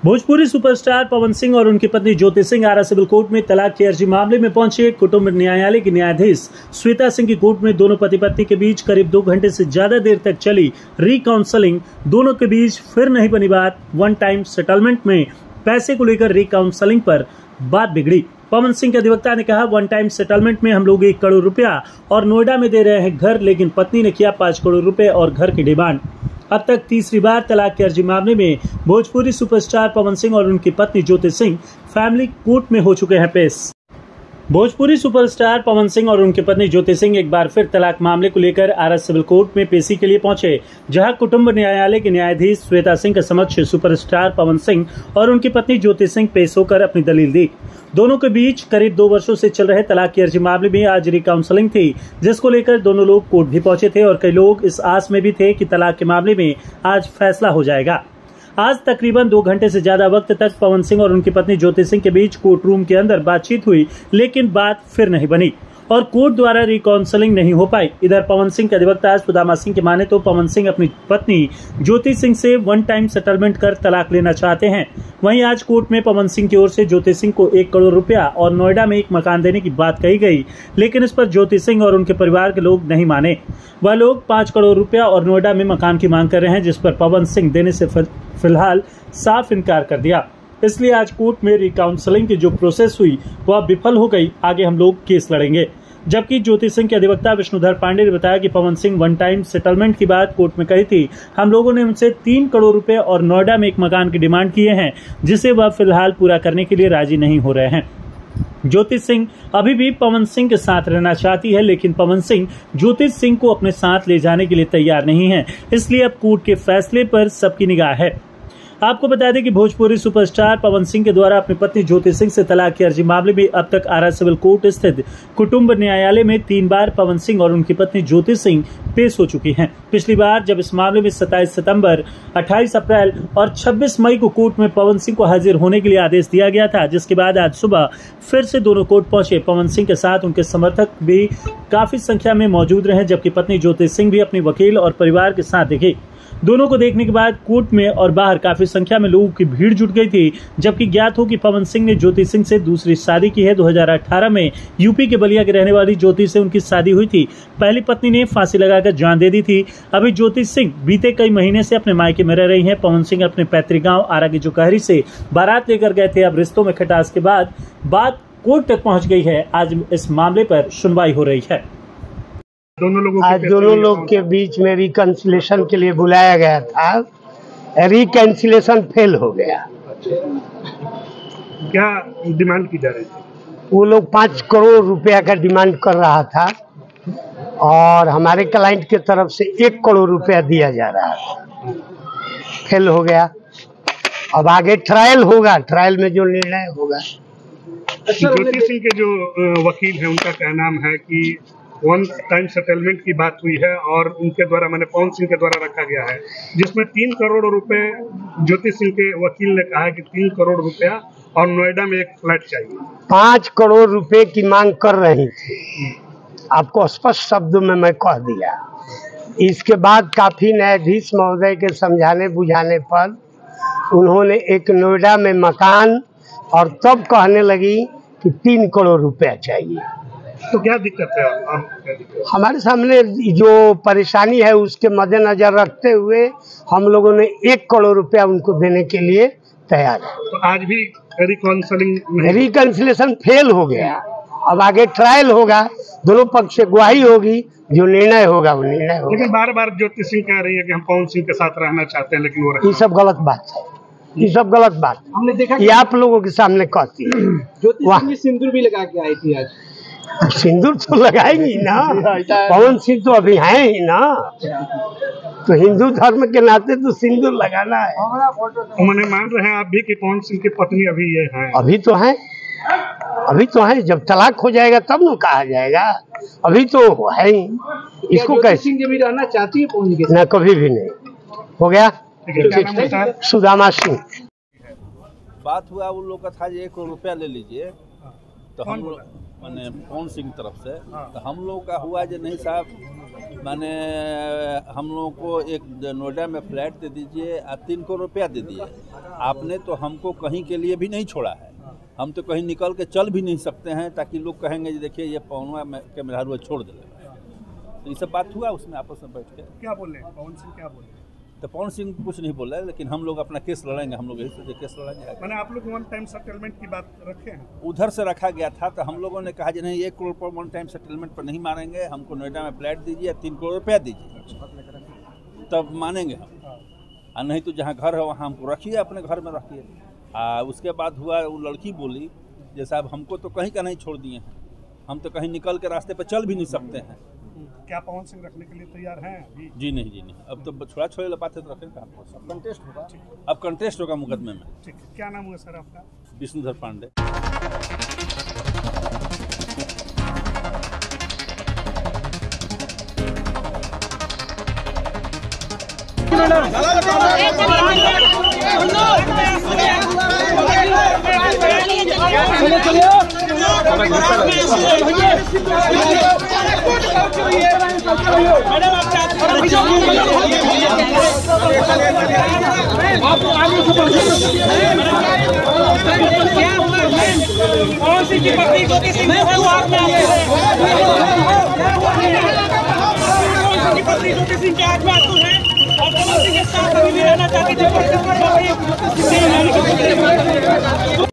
Bhojpuri superstar Pawan Singh और उनकी पत्नी ज्योति सिंह आरा सिविल कोर्ट में तलाक की अर्जी मामले में पहुंचे। कुटुंब न्यायालय की न्यायाधीश श्वेता सिंह की कोर्ट में दोनों पति पत्नी के बीच करीब 2 घंटे से ज्यादा देर तक चली रिकाउंसलिंग। दोनों के बीच फिर नहीं बनी बात। वन टाइम सेटलमेंट में पैसे को लेकर रिकाउंसलिंग पर बात बिगड़ी। पवन सिंह के अधिवक्ता ने कहा, वन टाइम सेटलमेंट में हम लोग 1 करोड़ रुपया और नोएडा में दे रहे हैं घर, लेकिन पत्नी ने किया 5 करोड़ रुपए और घर की डिमांड। अब तक तीसरी बार तलाक की अर्जी मामले में भोजपुरी सुपरस्टार पवन सिंह और उनकी पत्नी ज्योति सिंह फैमिली कोर्ट में हो चुके हैं पेश। भोजपुरी सुपरस्टार पवन सिंह और उनकी पत्नी ज्योति सिंह एक बार फिर तलाक मामले को लेकर आरा सिविल कोर्ट में पेशी के लिए पहुंचे, जहां कुटुंब न्यायालय के न्यायाधीश श्वेता सिंह के समक्ष सुपरस्टार पवन सिंह और उनकी पत्नी ज्योति सिंह पेश होकर अपनी दलील दी। दोनों के बीच करीब 2 वर्षों से चल रहे तलाक की अर्जी मामले में आज रिकाउंसलिंग थी, जिसको लेकर दोनों लोग कोर्ट भी पहुंचे थे और कई लोग इस आस में भी थे कि तलाक के मामले में आज फैसला हो जाएगा। आज तकरीबन 2 घंटे से ज्यादा वक्त तक पवन सिंह और उनकी पत्नी ज्योति सिंह के बीच कोर्ट रूम के अंदर बातचीत हुई, लेकिन बात फिर नहीं बनी और कोर्ट द्वारा रिकाउंसलिंग नहीं हो पाई। इधर पवन सिंह के अधिवक्ता सुदामा सिंह की माने तो पवन सिंह अपनी पत्नी ज्योति सिंह से वन टाइम सेटलमेंट कर तलाक लेना चाहते हैं। वहीं आज कोर्ट में पवन सिंह की ओर से ज्योति सिंह को 1 करोड़ रुपया और नोएडा में एक मकान देने की बात कही गई, लेकिन इस पर ज्योति सिंह और उनके परिवार के लोग नहीं माने। वह लोग 5 करोड़ रुपया और नोएडा में मकान की मांग कर रहे हैं, जिस पर पवन सिंह देने से फिलहाल साफ इनकार कर दिया। इसलिए आज कोर्ट में रिकाउंसलिंग की जो प्रोसेस हुई वह विफल हो गई। आगे हम लोग केस लड़ेंगे। जबकि ज्योति सिंह के अधिवक्ता विष्णुधर पांडे ने बताया कि Pawan Singh one time settlement की बात कोर्ट में कही थी। हम लोगों ने उनसे 3 करोड़ रुपए और नोएडा में एक मकान की डिमांड किए हैं, जिसे वह फिलहाल पूरा करने के लिए राजी नहीं हो रहे हैं। ज्योति सिंह अभी भी पवन सिंह के साथ रहना चाहती है, लेकिन पवन सिंह ज्योति सिंह को अपने साथ ले जाने के लिए तैयार नहीं है। इसलिए अब कोर्ट के फैसले पर सबकी निगाह है। आपको बता दें कि भोजपुरी सुपरस्टार पवन सिंह के द्वारा अपनी पत्नी ज्योति सिंह से तलाक की अर्जी मामले में अब तक आरा सिविल कोर्ट स्थित कुटुंब न्यायालय में 3 बार पवन सिंह और उनकी पत्नी ज्योति सिंह पेश हो चुकी हैं। पिछली बार जब इस मामले में 27 सितंबर, 28 अप्रैल और 26 मई को कोर्ट में पवन सिंह को हाजिर होने के लिए आदेश दिया गया था, जिसके बाद आज सुबह फिर से दोनों कोर्ट पहुंचे। पवन सिंह के साथ उनके समर्थक भी काफी संख्या में मौजूद रहे, जबकि पत्नी ज्योति सिंह भी अपने वकील और परिवार के साथ दिखी। दोनों को देखने के बाद कोर्ट में और बाहर काफी संख्या में लोगों की भीड़ जुट गई थी। जबकि ज्ञात हो कि पवन सिंह ने ज्योति सिंह से दूसरी शादी की है। 2018 में यूपी के बलिया की रहने वाली ज्योति से उनकी शादी हुई थी। पहली पत्नी ने फांसी लगाकर जान दे दी थी। अभी ज्योति सिंह बीते कई महीने से अपने मायके में रह रही हैं। पवन सिंह अपने पैतृक गाँव आरा की जुकहरी से बारात लेकर गए थे। अब रिश्तों में खटास के बाद बात कोर्ट तक पहुँच गई है। आज इस मामले पर सुनवाई हो रही है। आज दोनों लोग के बीच में रिकन्सिलेशन के लिए बुलाया गया था। रिकन्सिलेशन फेल हो गया। क्या डिमांड की जा रही थी? वो लोग 5 करोड़ रुपया का डिमांड कर रहा था और हमारे क्लाइंट की तरफ से 1 करोड़ रुपया दिया जा रहा था। फेल हो गया। अब आगे ट्रायल होगा। ट्रायल में जो निर्णय होगा। ज्योति सिंह के जो वकील हैं, उनका क्या नाम है कि वन टाइम सेटलमेंट की बात हुई है और उनके द्वारा, मैंने पवन सिंह के द्वारा रखा गया है, जिसमें 3 करोड़ रुपए ज्योति सिंह के वकील ने कहा कि 3 करोड़ रुपया और नोएडा में एक फ्लैट चाहिए। 5 करोड़ रुपए की मांग कर रही थी। आपको स्पष्ट शब्दों में मैं कह दिया। इसके बाद काफी न्यायाधीश महोदय के समझाने बुझाने पर उन्होंने एक नोएडा में मकान और तब कहने लगी कि 3 करोड़ रुपया चाहिए। तो क्या दिक्कत है? हमारे सामने जो परेशानी है उसके मद्देनजर रखते हुए हम लोगों ने 1 करोड़ रुपया उनको देने के लिए तैयार है। तो आज भी रिकन्सिलेशन फेल हो गया। अब आगे ट्रायल होगा। दोनों पक्ष से गवाही होगी। जो निर्णय होगा वो निर्णय होगा। लेकिन बार-बार ज्योति सिंह कह रही है कि हम पवन सिंह के साथ रहना चाहते हैं, लेकिन वो ये सब गलत बात है। ये सब गलत बात हमने देखा कि आप लोगों के सामने कहती है। ज्योति सिंह सिंदूर भी लगा के आई थी। आज सिंदूर तो लगाएंगी ना। पवन सिंह तो अभी हैं ही ना, तो हिंदू धर्म के नाते तो सिंदूर लगाना है। उन्होंने मान रहे हैं आप भी कि पवन सिंह की पत्नी अभी ये है? अभी तो है। अभी तो है। जब तलाक हो जाएगा तब न कहा जाएगा। अभी तो है ही। इसको कैसे सिंह भी रहना चाहती है पवन के? ना, कभी भी नहीं। हो गया। सुदामा सिंह। बात हुआ उन लोग का था 1 करोड़ रुपया ले लीजिए, तो हम मैंने पवन सिंह तरफ से, तो हम लोगों का हुआ जो नहीं साहब, मैंने हम लोगों को एक नोएडा में फ्लैट दे दीजिए, 3 करोड़ रुपया दे दिए। आपने तो हमको कहीं के लिए भी नहीं छोड़ा है, हम तो कहीं निकल के चल भी नहीं सकते हैं, ताकि लोग कहेंगे जी देखिए ये पवनवा के मेहरारू छोड़ दे। तो ये सब बात हुआ उसमें आपस में बैठ के। क्या बोले पवन सिंह, क्या बोले? तो पवन सिंह कुछ नहीं बोला, लेकिन हम लोग अपना केस लड़ेंगे, हम लोग यही सोचे केस लड़ेंगे। मैंने आप लोग वन टाइम सेटलमेंट की बात रखे हैं? उधर से रखा गया था, तो हम लोगों ने कहा जी नहीं 1 करोड़ पर वन टाइम सेटलमेंट पर नहीं मानेंगे, हमको नोएडा में फ्लैट दीजिए, 3 करोड़ रुपया दीजिए, तब मानेंगे हम। और नहीं तो जहाँ घर है वहाँ हमको रखिए, अपने घर में रखिए। उसके बाद हुआ, वो लड़की बोली जैसा अब हमको तो कहीं का नहीं छोड़ दिए हैं, हम तो कहीं निकल के रास्ते पर चल भी नहीं सकते हैं। क्या पवन सिंह रखने के लिए तैयार हैं अभी? जी नहीं, जी नहीं, अब तो छोड़ा छोड़े बात है तो रखेंगे। अब कंटेस्ट होगा, अब कंटेस्ट होगा मुकदमे में। ठीक है, क्या नाम हुआ सर आपका? विष्णुधर पांडे। कौन सी की पत्नी को किसी ने वो हाथ में पत्नी को किसी के हाथ में आंसू है और कौन सी के साथ अभी भी रहना चाहती थी।